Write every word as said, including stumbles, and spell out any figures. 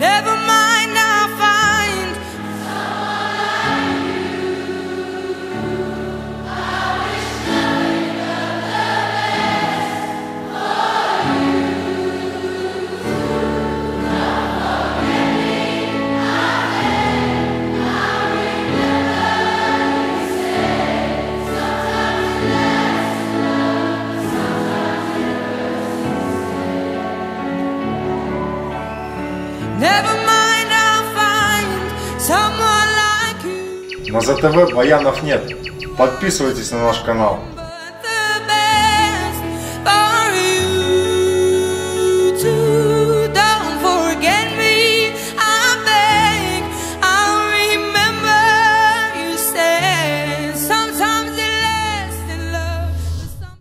Never mind, I'll find Never mind, I'll find someone like you. На ЗТВ баянов нет. Подписывайтесь на наш канал.